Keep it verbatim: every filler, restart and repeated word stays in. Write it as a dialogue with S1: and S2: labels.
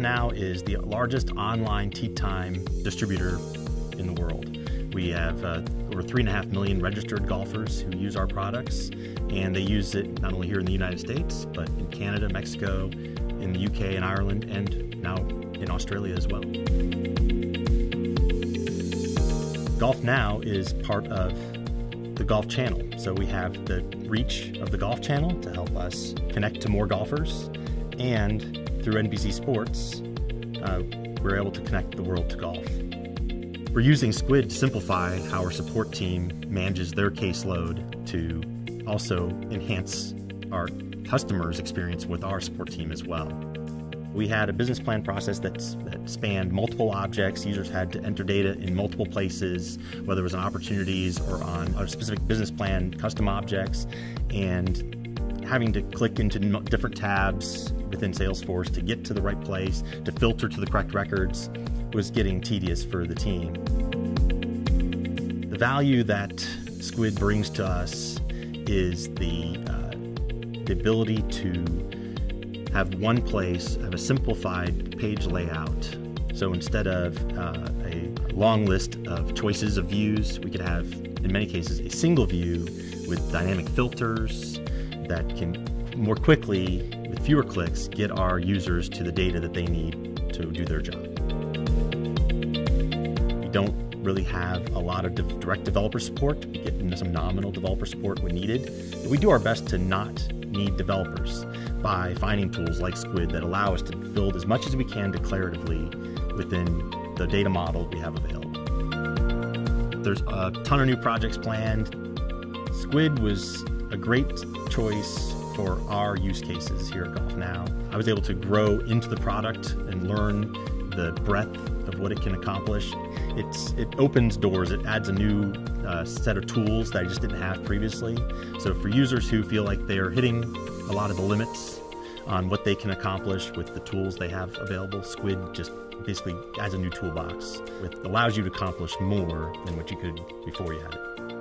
S1: GolfNow is the largest online tee time distributor in the world. We have uh, over three and a half million registered golfers who use our products, and they use it not only here in the United States, but in Canada, Mexico, in the U K and Ireland, and now in Australia as well. GolfNow is part of the Golf Channel. So we have the reach of the Golf Channel to help us connect to more golfers, and through N B C Sports, uh, we're able to connect the world to golf. We're using Skuid to simplify how our support team manages their caseload to also enhance our customers' experience with our support team as well. We had a business plan process that's, that spanned multiple objects. Users had to enter data in multiple places, whether it was on opportunities or on a specific business plan, custom objects, and having to click into different tabs within Salesforce to get to the right place, to filter to the correct records, was getting tedious for the team. The value that Skuid brings to us is the, uh, the ability to have one place, have a simplified page layout. So instead of uh, a long list of choices of views, we could have, in many cases, a single view with dynamic filters that can more quickly, with fewer clicks, get our users to the data that they need to do their job. We don't really have a lot of direct developer support. We get into some nominal developer support when needed, but we do our best to not need developers by finding tools like Skuid that allow us to build as much as we can declaratively within the data model we have available. There's a ton of new projects planned. Skuid was a great choice for our use cases here at GolfNow. I was able to grow into the product and learn the breadth of what it can accomplish. It's, it opens doors, it adds a new uh, set of tools that I just didn't have previously. So for users who feel like they're hitting a lot of the limits on what they can accomplish with the tools they have available, Skuid just basically adds a new toolbox. It allows you to accomplish more than what you could before you had it.